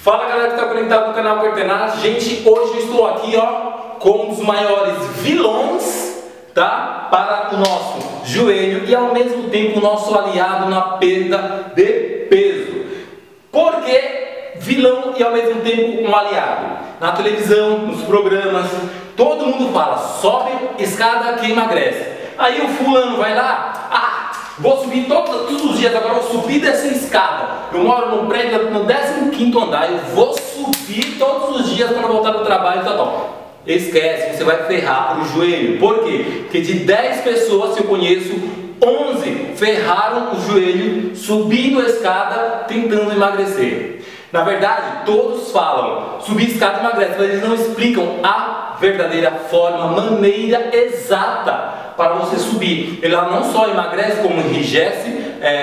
Fala galera que está conectado no canal Cartenaz. Gente, hoje eu estou aqui com um dos maiores vilões, tá? Para o nosso joelho e ao mesmo tempo o nosso aliado na perda de peso. Por que vilão e ao mesmo tempo um aliado? Na televisão, nos programas, todo mundo fala, sobe escada que emagrece. Aí o fulano vai lá, vou subir todos os dias, agora vou subir dessa escada. Eu moro num prédio no 15º andar, eu vou subir todos os dias para voltar do trabalho e tal. Esquece, você vai ferrar o joelho. Por quê? Porque de 10 pessoas que eu conheço, 11 ferraram o joelho subindo a escada tentando emagrecer. Na verdade, todos falam subir escada emagrece, mas eles não explicam a verdadeira forma, maneira exata para você subir. Ela não só emagrece, como enrijece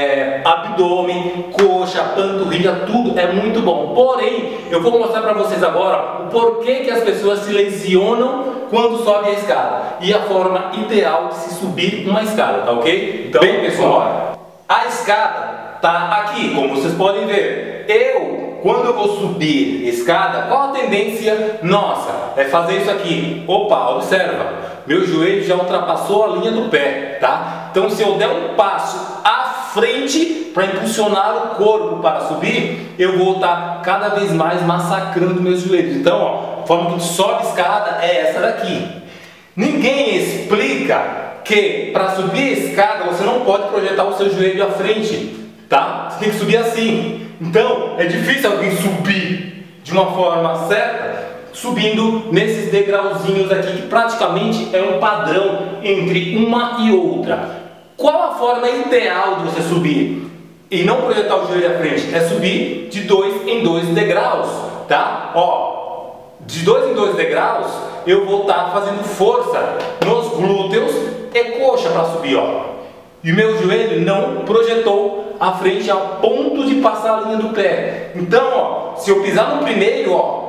abdômen, coxa, panturrilha, tudo é muito bom. Porém, eu vou mostrar para vocês agora o porquê que as pessoas se lesionam quando sobem a escada e a forma ideal de se subir uma escada, tá ok? Então, bem pessoal, a escada tá aqui, como vocês podem ver. Quando eu vou subir escada, qual a tendência nossa? É fazer isso aqui. Opa, observa, meu joelho já ultrapassou a linha do pé, tá? Então se eu der um passo à frente para impulsionar o corpo para subir, eu vou estar cada vez mais massacrando meus joelhos. Então, a forma que sobe escada é essa daqui. Ninguém explica que para subir a escada você não pode projetar o seu joelho à frente, tá? Você tem que subir assim. Então, é difícil alguém subir de uma forma certa, subindo nesses degrauzinhos aqui, que praticamente é um padrão entre uma e outra. Qual a forma ideal de você subir e não projetar o joelho à frente? É subir de 2 em 2 degraus, tá? De 2 em 2 degraus, eu vou estar fazendo força nos glúteos e coxa para subir, E o meu joelho não projetou à frente ao ponto de passar a linha do pé. Então, se eu pisar no primeiro,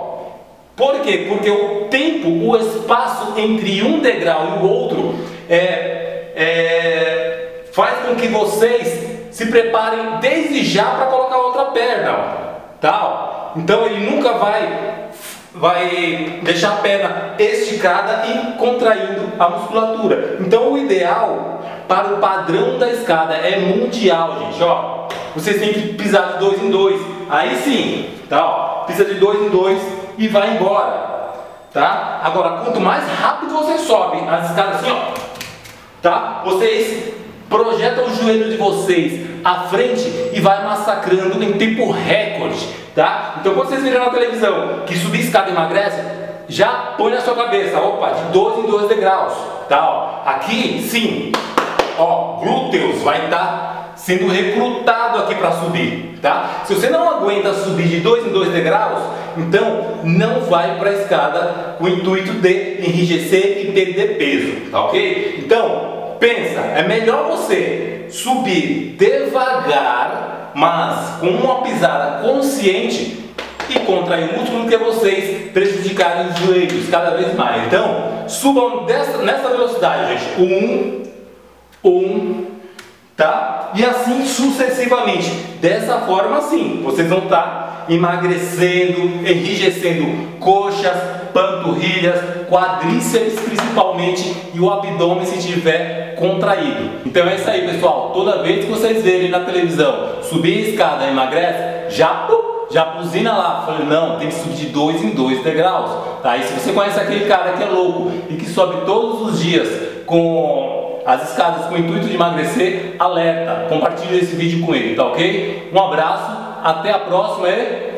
por quê? Porque o tempo, o espaço entre um degrau e o outro faz com que vocês se preparem desde já para colocar a outra perna, tá? Então ele nunca vai deixar a perna esticada e contraindo a musculatura. Então o ideal para o padrão da escada é mundial, gente, vocês têm que pisar de 2 em 2, aí sim, tá? Pisa de 2 em 2 e vai embora, tá? Agora, quanto mais rápido vocês sobem as escadas assim, tá? Vocês projetam o joelho de vocês à frente e vai massacrando em tempo recorde, tá? Então quando vocês viram na televisão que subir escada emagrece, já põe na sua cabeça, de 2 em 2 degraus, tá? Aqui sim, glúteos vai estar sendo recrutado aqui para subir, tá? Se você não aguenta subir de 2 em 2 degraus, então não vai para a escada com o intuito de enrijecer e perder peso, tá ok? Então pensa, é melhor você subir devagar, mas com uma pisada consciente e contrair o músculo, do que vocês prejudicarem os joelhos cada vez mais. Então, subam nessa velocidade, gente. 1, tá? E assim sucessivamente. Dessa forma, sim, vocês vão estar emagrecendo, enrijecendo coxas, panturrilhas, quadríceps principalmente e o abdômen se tiver contraído. Então é isso aí, pessoal. Toda vez que vocês verem na televisão subir a escada emagrece, já buzina lá. Falei, não, tem que subir de 2 em 2 degraus, tá? E se você conhece aquele cara que é louco e que sobe todos os dias com as escadas com o intuito de emagrecer, alerta, compartilhe esse vídeo com ele, tá ok? Um abraço, até a próxima e